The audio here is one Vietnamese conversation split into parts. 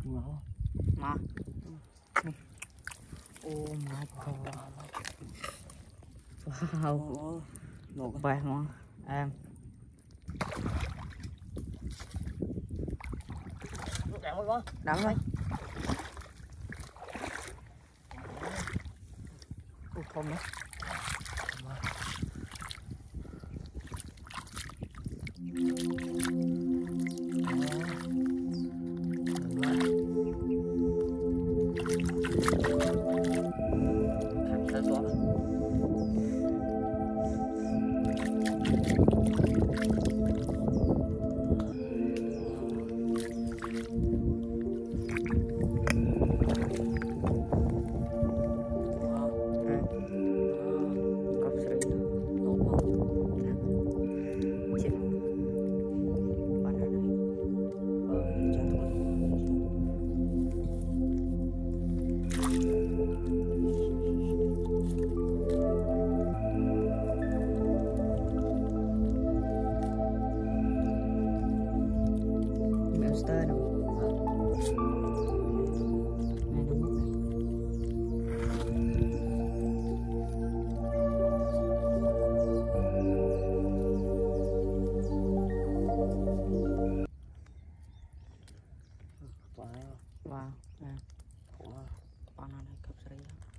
mà oh my god wow một vài món em đắng thôi không nữa Monster đâu. Wow, con này cấp sấy.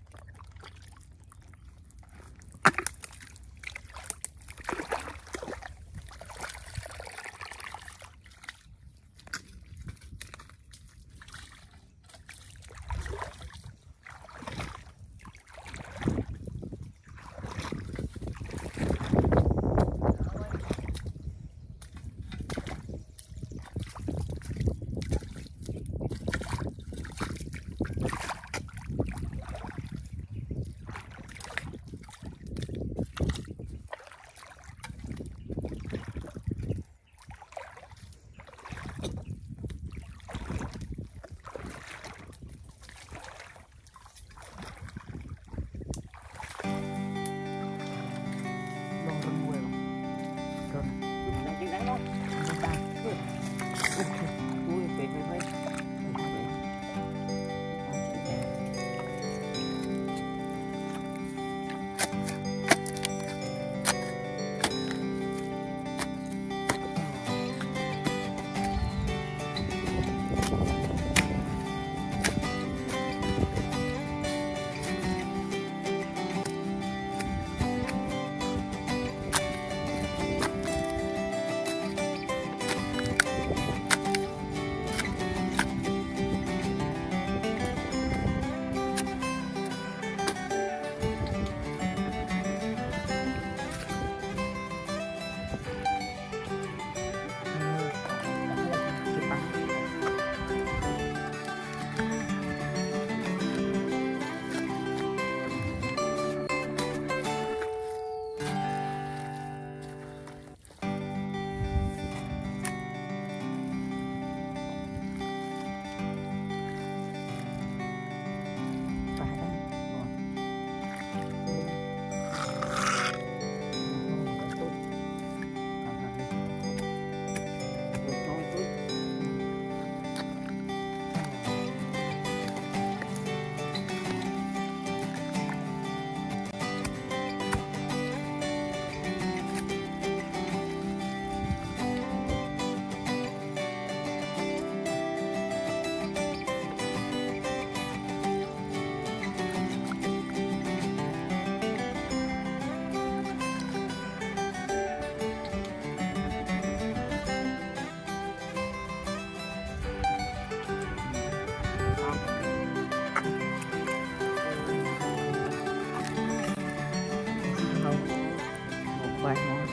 Vài món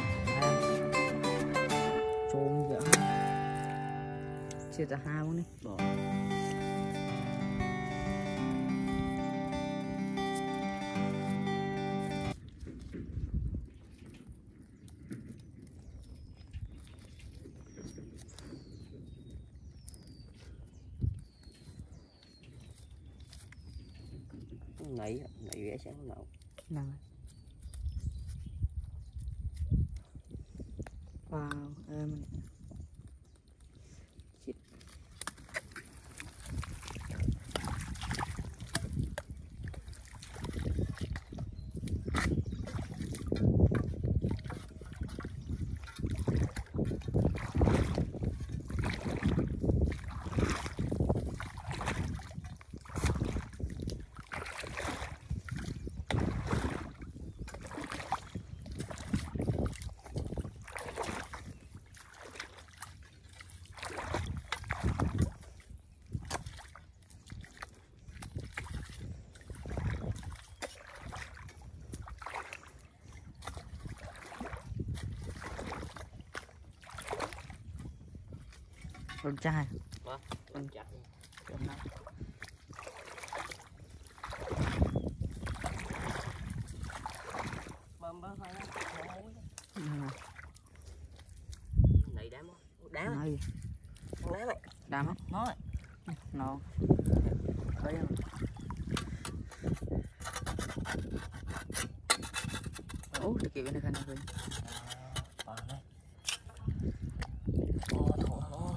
trôm dở chia ra hai món đi bỏ nãy vẽ sáng nào nào wow em Con trai. Vâng, con chặt. Bơm bơm thôi đó. Này đám không? Đám. Này. Con đám này. Đám á. Nói. Nó. Đấy không? Ủa, để kịp bên này khăn này. Còn đây. Ô, thua nó.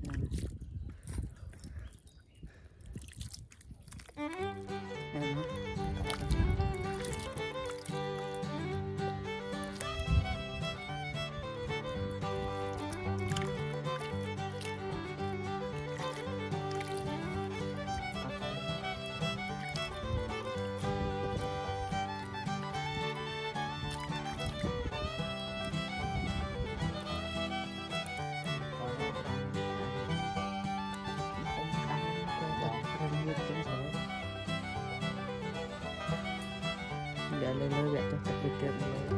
Để lên lưới cho tập được kịp.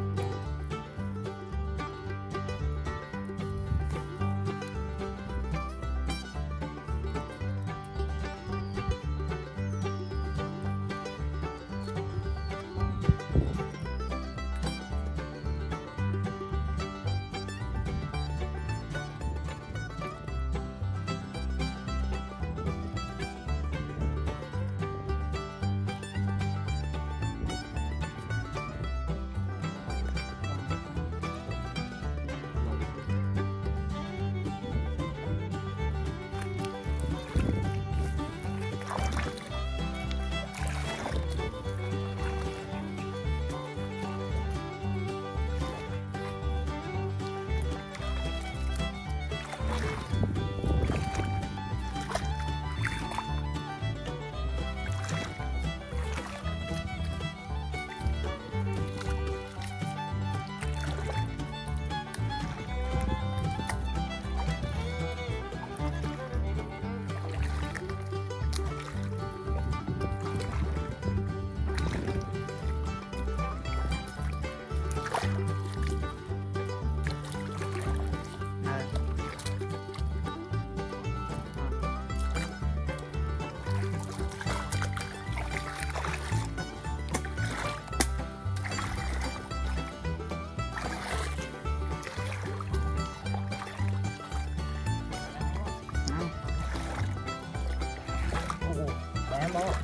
Đó.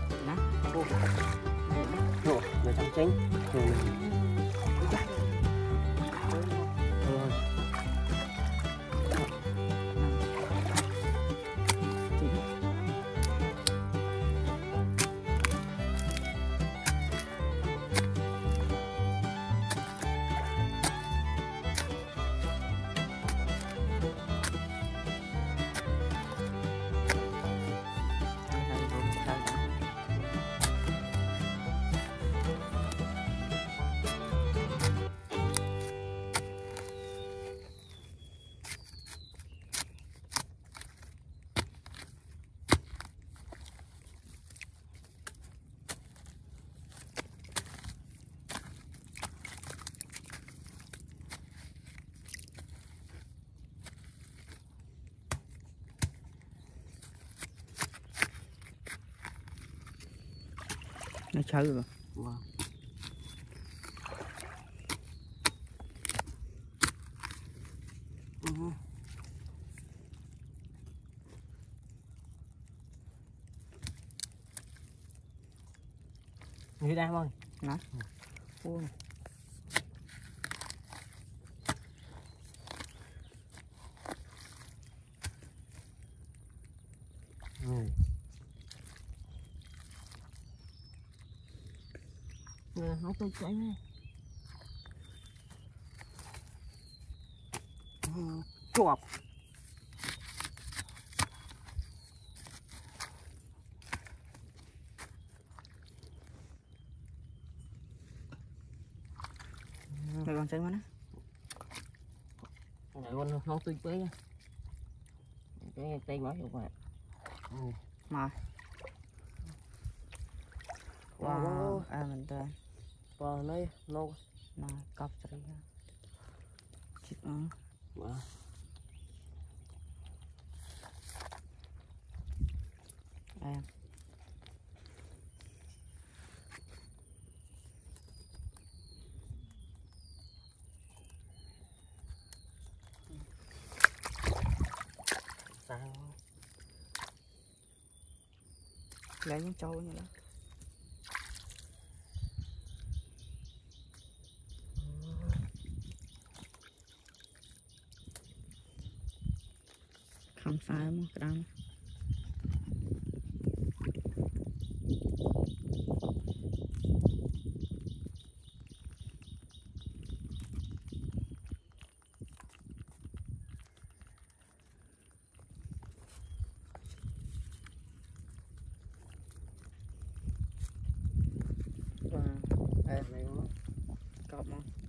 Rồi, người trong chính. Rồi. Nó chơi rồi. Wow. Như đây thôi. Nó. Ui. Không tôi chạy nè. Chuột. Rồi con xem nó. Này con không tôi quế nha. Cái tay nói được rồi. Mà. Wow, mình tên. Wow, này nó cặp rồi. Chích Wow. lấy những trâu như đó không phải một cái đằng Đây này nó cọp không